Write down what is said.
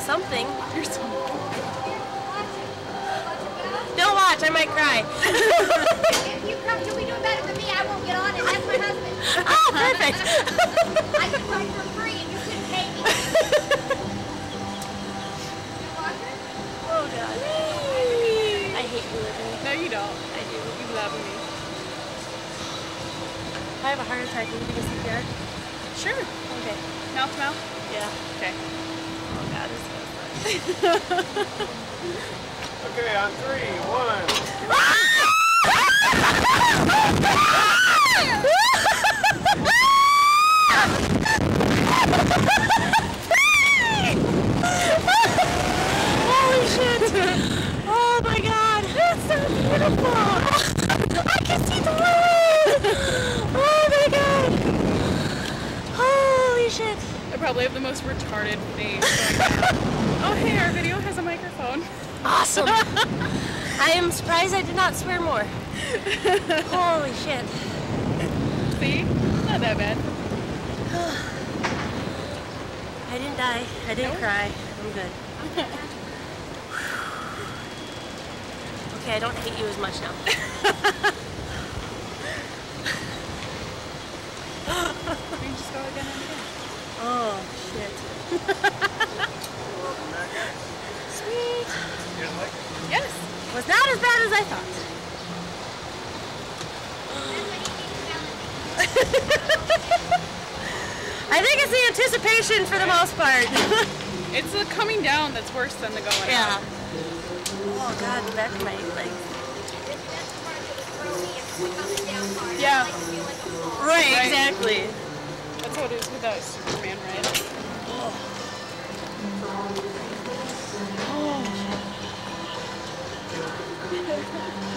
something. You're so... Don't watch, I might cry. If you come, you'll be doing better than me. I won't get on it. That's my husband. Oh, perfect. I could ride for free and you couldn't pay me. Oh, God. I hate you living. No, you don't. I do. You love me. I have a heart attack. Will you give me CPR? Sure. Okay. Mouth to mouth? Yeah. Okay. Oh, God, this is so fun. Okay, on 3, 1. Holy shit! Oh my God, it's so beautiful! I can see the moon! Oh my God! Holy shit! I probably have the most retarded face going on. Oh, hey, our video has a microphone. Awesome! I am surprised I did not swear more. Holy shit. See? Not that bad. I didn't die. I didn't cry. I'm good. Okay, I don't hate you as much now. We can just go again and again. Oh, shit. Sweet. Yes. Was not as bad as I thought. I think it's the anticipation for the most part. It's the coming down that's worse than the going Yeah. up. Oh God, the back of my legs. Yeah. Right, exactly. That's how it is with us, Superman, right? Oh.